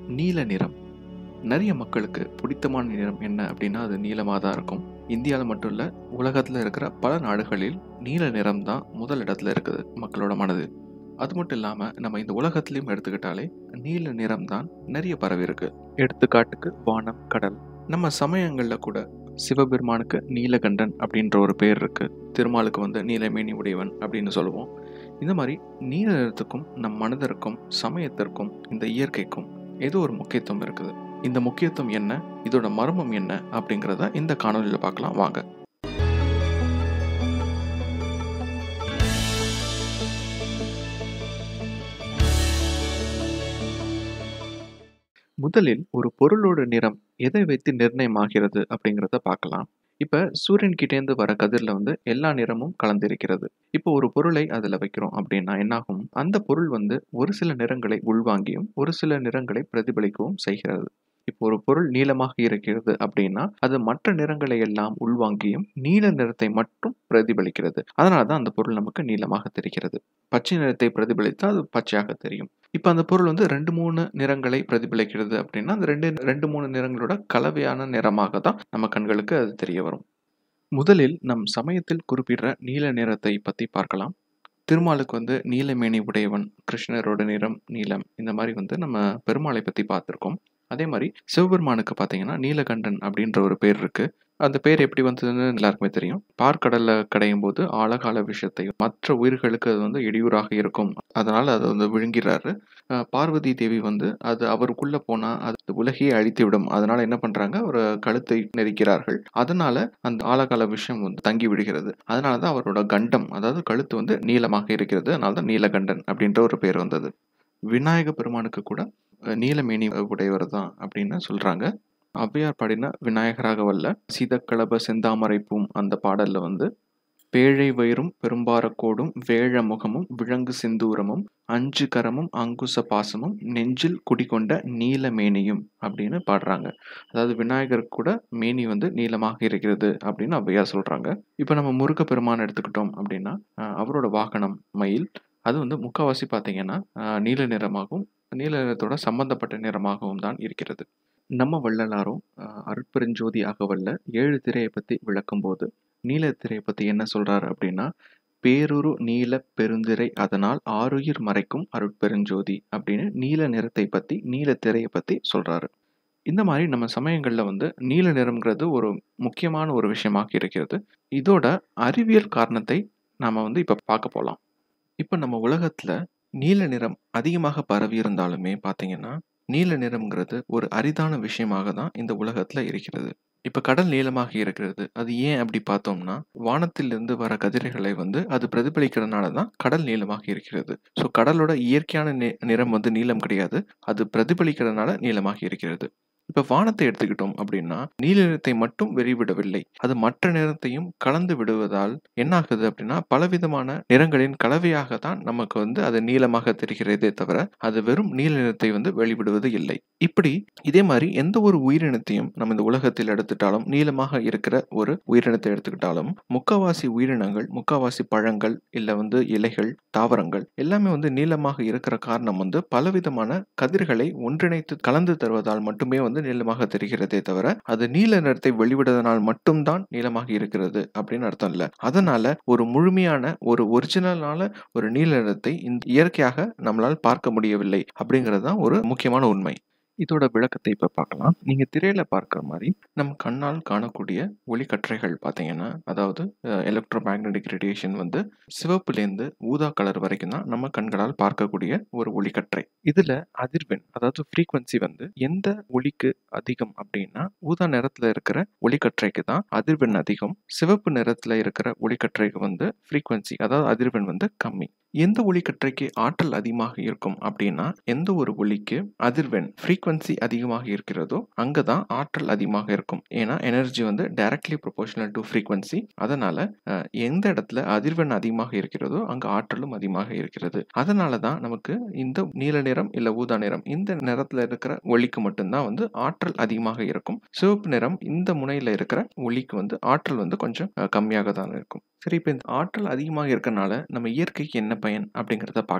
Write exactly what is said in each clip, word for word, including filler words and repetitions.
நீல நிறம். நிறைய மக்களுக்கு பிடித்தமான நிறம் என்ன அப்படின்னா அது நீலமாக தான் இருக்கும். இந்தியாவில் மட்டும் இல்லை, உலகத்தில் இருக்கிற பல நாடுகளில் நீல நிறம் தான் முதல் இடத்துல இருக்குது மக்களோட மனதில். அது மட்டும் இல்லாமல் நம்ம இந்த உலகத்திலையும் எடுத்துக்கிட்டாலே நீல நிறம் தான் நிறைய பரவி இருக்கு. எடுத்துக்காட்டுக்கு வானம், கடல். நம்ம சமயங்களில் கூட சிவபெருமானுக்கு நீலகண்டன் அப்படின்ற ஒரு பேர் இருக்கு. திருமாலுக்கு வந்து நீலமேனி உடையவன் அப்படின்னு சொல்லுவோம். இந்த மாதிரி நீல நிறத்துக்கும் நம் மனதிற்கும் சமயத்திற்கும் இந்த இயற்கைக்கும் ஏதோ ஒரு முக்கியத்துவம் இருக்குது. இந்த முக்கியத்துவம் என்ன, இதோட மர்மம் என்ன அப்படிங்கிறத இந்த காணொலியில் பார்க்கலாம் வாங்க. முதலில் ஒரு பொருளோட நிறம் எதை வைத்து நிர்ணயமாகிறது அப்படிங்கிறத பார்க்கலாம். இப்ப சூரியன் கிட்டேந்து வர கதிர்ல வந்து எல்லா நிறமும் கலந்திருக்கிறது. இப்போ ஒரு பொருளை அதுல வைக்கிறோம் அப்படின்னா என்னாகும், அந்த பொருள் வந்து ஒரு சில நிறங்களை உள்வாங்கியும் ஒரு சில நிறங்களை பிரதிபலிக்கவும் செய்கிறது. இப்போ ஒரு பொருள் நீலமாக இருக்கிறது அப்படின்னா அது மற்ற நிறங்களை எல்லாம் உள்வாங்கியும் நீல நிறத்தை மட்டும் பிரதிபலிக்கிறது. அதனாலதான் அந்த பொருள் நமக்கு நீலமாக தெரிகிறது. பச்சை நிறத்தை பிரதிபலித்தால் அது பச்சையாக தெரியும். இப்ப அந்த பொருள் வந்து ரெண்டு மூணு நிறங்களை பிரதிபலிக்கிறது அப்படின்னா அந்த ரெண்டு ரெண்டு மூணு நிறங்களோட கலவையான நிறமாக தான் நம்ம கண்களுக்கு அது தெரிய வரும். முதலில் நம் சமயத்தில் குறிப்பிடுற நீல நிறத்தை பத்தி பார்க்கலாம். திருமாலுக்கு வந்து நீலமேனி உடையவன், கிருஷ்ணரோட நிறம் நீலம். இந்த மாதிரி வந்து நம்ம பெருமாளை பத்தி பார்த்திருக்கோம். அதே மாதிரி சிவபெருமானுக்கு பார்த்தீங்கன்னா நீலகண்டன் அப்படின்ற ஒரு பேர் இருக்கு. அந்த பேர் எப்படி வந்ததுன்னு எல்லாருக்குமே தெரியும். பார்க்கடல்ல கடையும் போது ஆழகால விஷயத்தையும் மற்ற உயிர்களுக்கு அது வந்து இடையூறாக இருக்கும், அதனால அதை வந்து விழுங்கிறாரு. பார்வதி தேவி வந்து அது அவருக்குள்ள போனா அது உலகையே அழித்து விடும், அதனால என்ன பண்றாங்க, ஒரு கழுத்தை நெரிக்கிறார்கள். அதனால அந்த ஆழகால விஷயம் வந்து தங்கி விடுகிறது. அதனாலதான் அவரோட கண்டம், அதாவது கழுத்து வந்து நீளமாக இருக்கிறது. அதனாலதான் நீலகண்டன் அப்படின்ற ஒரு பேர் வந்தது. விநாயக பெருமானுக்கு கூட நீலமேனி உடையவர் தான் அப்படின்னு சொல்றாங்க. ஔவையார் பாடின விநாயகராக வல்ல சீதக்களப செந்தாமரை பூம் அந்த பாடல்ல வந்து பேழை வயிறும் பெரும்பாரக்கோடும் வேழ முகமும் விலங்கு சிந்தூரமும் அஞ்சு கரமும் அங்குச பாசமும் நெஞ்சில் குடிகொண்ட நீலமேனியும் அப்படின்னு பாடுறாங்க. அதாவது விநாயகருக்கு கூட மேனி வந்து நீளமாக இருக்கிறது அப்படின்னு ஔவையார் சொல்றாங்க. இப்ப நம்ம முருக பெருமான் எடுத்துக்கிட்டோம் அப்படின்னா அவரோட வாகனம் மயில். அது வந்து முக்கால்வாசி பார்த்தீங்கன்னா நீல நிறமாகவும் நீல நிறத்தோட சம்பந்தப்பட்ட நிறமாகவும் தான் இருக்கிறது. நம்ம வள்ளலாரும் அருட்பெருஞ்சோதி அகவல்ல ஏழு திரையை பத்தி விளக்கும் போது நீல திரையை பத்தி என்ன சொல்றாரு அப்படின்னா, பேருரு நீல பெருந்திரை அதனால் ஆருயிர் மறைக்கும் அருட்பெருஞ்சோதி அப்படின்னு நீல நிறத்தை பத்தி நீல திரையை பத்தி சொல்றாரு. இந்த மாதிரி நம்ம சமயங்கள்ல வந்து நீல நிறம்ங்கிறது ஒரு முக்கியமான ஒரு விஷயமாக இருக்கிறது. இதோட அறிவியல் காரணத்தை நாம வந்து இப்ப பார்க்க போலாம். இப்ப நம்ம உலகத்துல நீல நிறம் அதிகமாக பரவி இருந்தாலுமே பாத்தீங்கன்னா நீல நிறம்ங்கிறது ஒரு அரிதான விஷயமாக தான் இந்த உலகத்துல இருக்கிறது. இப்ப கடல் நீளமாக இருக்கிறது. அது ஏன் அப்படி பார்த்தோம்னா வானத்திலிருந்து வர கதிர்களை வந்து அது பிரதிபலிக்கிறதுனால தான் கடல் நீளமாக இருக்கிறது. ஸோ கடலோட இயற்கையான நிறம் வந்து நீலம் கிடையாது, அது பிரதிபலிக்கிறதுனால நீளமாக இருக்கிறது. இப்ப வானத்தை எடுத்துக்கிட்டோம் அப்படின்னா நீல நிறத்தை மட்டும் வெளிவிடவில்லை, அது மற்ற நிறத்தையும் கலந்து விடுவதால் என்ன ஆகுது அப்படின்னா பலவிதமான நிறங்களின் கலவையாக தான் நமக்கு வந்து அது நீளமாக தெரிகிறதே தவிர அது வெறும் நீல நிறத்தை வந்து வெளிவிடுவது இல்லை. இப்படி இதே மாதிரி எந்த ஒரு உயிரினத்தையும் நம்ம இந்த உலகத்தில் எடுத்துட்டாலும் நீளமாக இருக்கிற ஒரு உயிரினத்தை எடுத்துக்கிட்டாலும் முக்காவாசி உயிரினங்கள், முக்காவாசி பழங்கள் இல்ல வந்து இலைகள், தாவரங்கள் எல்லாமே வந்து நீளமாக இருக்கிற காரணம் வந்து பலவிதமான கதிர்களை ஒன்றிணைத்து கலந்து தருவதால் மட்டுமே வந்து நீளமாக தெரிகிறதே தவிர அது நீல நிறத்தை வெளிவிடுவதனால் மட்டும்தான் நீளமாக இருக்கிறது அப்படின்னு அர்த்தம் இல்ல. அதனால ஒரு முழுமையான ஒரு ஒரிஜினலான ஒரு நீல நிறத்தை இந்த இயற்கையாக நம்மளால் பார்க்க முடியவில்லை அப்படிங்கிறது தான் ஒரு முக்கியமான உண்மை. இதோட விளக்கத்தை இப்ப பார்க்கலாம். நீங்க திரையில பார்க்கிற மாதிரி நம் கண்ணால் காணக்கூடிய ஒளிக்கற்றைகள் பார்த்தீங்கன்னா, அதாவது எலக்ட்ரோ மேக்னெட்டிக் ரேடியேஷன் வந்து சிவப்புலேருந்து ஊதா கலர் வரைக்கும் தான் நம்ம கண்களால் பார்க்கக்கூடிய ஒரு ஒளிக்கற்றை. இதுல அதிர்வெண், அதாவது ஃப்ரீக்வன்சி வந்து எந்த ஒளிக்கு அதிகம் அப்படின்னா ஊதா நிறத்துல இருக்கிற ஒளிக்கற்றைக்கு தான் அதிர்வெண் அதிகம், சிவப்பு நிறத்துல இருக்கிற ஒளிக்கற்றைக்கு வந்து ஃப்ரீக்வன்சி, அதாவது அதிர்வெண் வந்து கம்மி. எந்த ஒளிக்கற்றைக்கு ஆற்றல் அதிகமாக இருக்கும் அப்படின்னா எந்த ஒரு ஒளிக்கு அதிர்வெண் ஃப்ரீக்வன்சி அதிகமாக இருக்கிறதோ அங்கதான் ஆற்றல் அதிகமாக இருக்கும். ஏன்னா எனர்ஜி வந்து டைரக்ட்லி ப்ரொபோர்ஷனல் டு ஃப்ரீக்வன்சி. அதனால எந்த இடத்துல அதிர்வெண் அதிகமாக இருக்கிறதோ அங்க ஆற்றலும் அதிகமாக இருக்கிறது. அதனாலதான் நமக்கு இந்த நீல நிறம் இல்ல ஊதா நிறம் இந்த நிறத்துல இருக்கிற ஒளிக்கு மட்டும்தான் வந்து ஆற்றல் அதிகமாக இருக்கும். சிவப்பு நிறம் இந்த முனையில இருக்கிற ஒளிக்கு வந்து ஆற்றல் வந்து கொஞ்சம் கம்மியாக தான் இருக்கும். சரி, இப்ப இந்த ஆற்றல் அதிகமாக இருக்கறனால நம்ம இயற்கைக்கு என்ன பயன் அப்படிங்கிறத பார்க்கலாம்.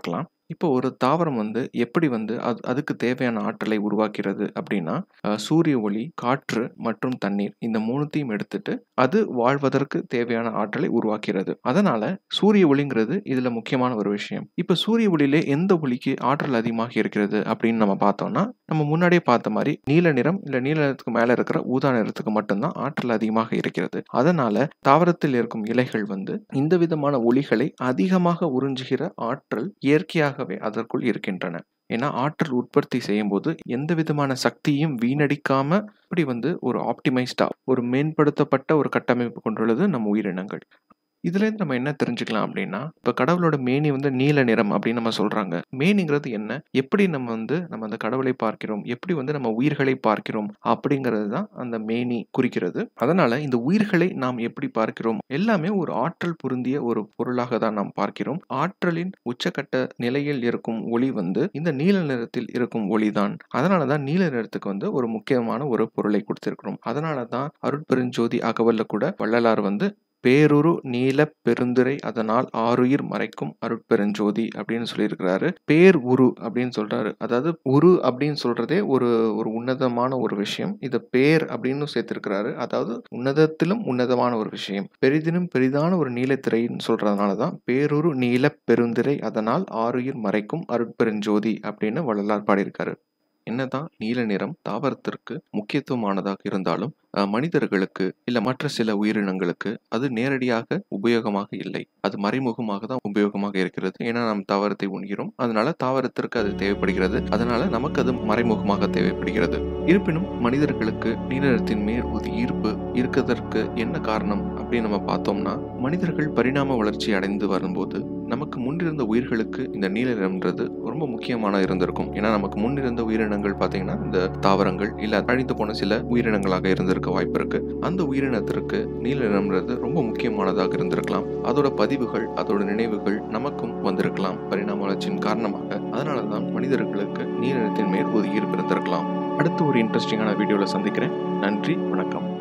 இப்போ ஒரு தாவரம் வந்து எப்படி வந்து அது அதுக்கு தேவையான ஆற்றலை உருவாக்கிறது அப்படின்னா, அ சூரிய ஒளி, காற்று மற்றும் தண்ணீர் இந்த மூன்றையும் எடுத்துட்டு, அது வாழ்வதற்கு தேவையான ஆற்றலை உருவாக்கிறது. அதனால சூரிய ஒளிங்கிறது இதுல முக்கியமான ஒரு விஷயம். இப்ப சூரிய ஒளியிலே எந்த ஒளிக்கு ஆற்றல் அதிகமாக இருக்கிறது அப்படின்னு நம்ம பார்த்தோம்னா, நம்ம முன்னாடியே பார்த்த மாரி நீல நிறம், இல்ல நீல நிறத்துக்கு மேல இருக்கிற ஊதா நிறத்துக்கு மட்டும் தான் ஆற்றல் அதிகமாக இருக்கிறது. அதனால தாவரத்தில் இருக்கும் இலைகள் வந்து இந்த விதமான ஒளிகளை அதிகமாக உறிஞ்சுகிற ஆற்றல் இயற்கையாகவே அதற்குள் இருக்கின்றன. ஏன்னா ஆற்றல் உற்பத்தி செய்யும்போது எந்த விதமான சக்தியும் வீணடிக்காம இப்படி வந்து ஒரு ஆப்டிமைஸ்டா ஒரு மேம்படுத்தப்பட்ட ஒரு கட்டமைப்பு கொண்டுள்ளது நம் உயிரினங்கள். இதுலேருந்து நம்ம என்ன தெரிஞ்சுக்கலாம் அப்படின்னா, இப்ப கடவுளோட மேனி வந்து நீல நிறம் அப்படின்னு நம்ம சொல்றாங்க. மேனிங்கிறது என்ன? எப்படி நம்ம வந்து நம்ம அந்த கடவுளை பார்க்கிறோம்? எப்படி வந்து நம்ம உயிர்களை பார்க்கிறோம்? அப்படிங்கிறது தான் அந்த மேனி குறிக்கிறது. அதனால இந்த உயிர்களை நாம் எப்படி பார்க்கிறோம்? எல்லாமே ஒரு ஆற்றல் பொருந்திய ஒரு பொருளாக தான் நாம் பார்க்கிறோம். ஆற்றலின் உச்சக்கட்ட நிலையில் இருக்கும் ஒளி வந்து இந்த நீல நிறத்தில் இருக்கும் ஒளிதான். அதனால தான் நீல நிறத்துக்கு வந்து ஒரு முக்கியமான ஒரு பொருளை கொடுத்திருக்கிறோம். அதனால தான் அருட்பெருஞ்சோதி அகவல்ல கூட வள்ளலார் வந்து பேருரு நீலப் பெருந்துரை அதனால் ஆருயிர் மறைக்கும் அருட்பெருஞ்சோதி அப்படின்னு சொல்லியிருக்கிறாரு. பேர் உரு அப்படின்னு சொல்றாரு. அதாவது உரு அப்படின்னு சொல்றதே ஒரு ஒரு உன்னதமான ஒரு விஷயம். இத பேர் அப்படின்னு சேர்த்திருக்கிறாரு. அதாவது உன்னதத்திலும் உன்னதமான ஒரு விஷயம். பெரிதினும் பெரிதான ஒரு நீலத்திரைன்னு சொல்றதுனால தான் பேருரு நீலப் பெருந்துரை அதனால் ஆருயிர் மறைக்கும் அருட்பெருஞ்சோதி அப்படின்னு வள்ளலார் பாடியிருக்காரு. என்னதான் நீல நிறம் தாவரத்திற்கு முக்கியத்துவமானதாக இருந்தாலும் அஹ், மனிதர்களுக்கு இல்ல மற்ற சில உயிரினங்களுக்கு அது நேரடியாக உபயோகமாக இல்லை. அது மறைமுகமாக தான் உபயோகமாக இருக்கிறது. ஏன்னா நாம் தாவரத்தை உண்கிறோம். அதனால தாவரத்திற்கு அது தேவைப்படுகிறது. அதனால நமக்கு அது மறைமுகமாக தேவைப்படுகிறது. இருப்பினும் மனிதர்களுக்கு நீல நிறத்தின் மேல் ஒரு ஈர்ப்பு இருக்கிறதற்கு என்ன காரணம் அப்படின்னு நம்ம பார்த்தோம்னா, மனிதர்கள் பரிணாம வளர்ச்சி அடைந்து வரும்போது நமக்கு முன்னிருந்த உயிர்களுக்கு இந்த நீல நிறம்ன்றது ரொம்ப முக்கியமான இருந்திருக்கும். ஏன்னா நமக்கு முன்னிருந்த உயிரினங்கள் பார்த்தீங்கன்னா இந்த தாவரங்கள் இல்ல அழிந்து போன சில உயிரினங்களாக இருந்திருக்க வாய்ப்பு இருக்கு. அந்த உயிரினத்திற்கு நீல நிறம்ன்றது ரொம்ப முக்கியமானதாக இருந்திருக்கலாம். அதோட பதிவுகள் அதோட நினைவுகள் நமக்கும் வந்திருக்கலாம் பரிணாம வளர்ச்சியின் காரணமாக. அதனால தான் மனிதர்களுக்கு நீல நிறத்தின் மேல் ஒரு ஈர்ப்பு இருந்திருக்கலாம். அடுத்து ஒரு இன்ட்ரெஸ்டிங்கான வீடியோல சந்திக்கிறேன். நன்றி, வணக்கம்.